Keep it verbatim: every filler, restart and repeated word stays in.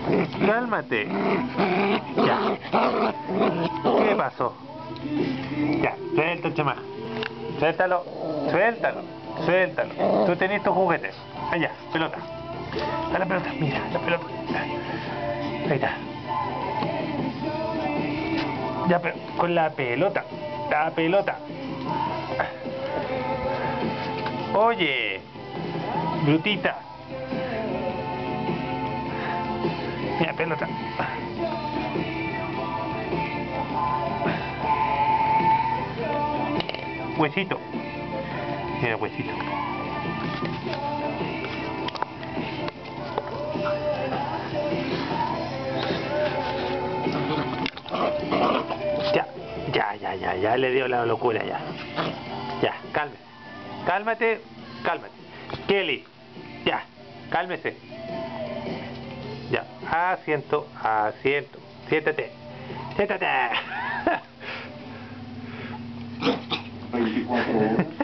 Cálmate. Ya. ¿Qué pasó? Ya, suelta, chama. Suéltalo, suéltalo, suéltalo. Tú tenés tus juguetes. Allá, pelota. A la pelota, mira, la pelota. Ahí está. Ya, pero con la pelota. La pelota. Oye, brutita. Mira, pelota. Huesito. Mira, huesito. Ya, ya, ya, ya, ya le dio la locura ya. Ya, cálmese. Cálmate, cálmate. Kelly, ya, cálmese. Ya, asiento, asiento. Siéntate, siéntate. veinticuatro horas.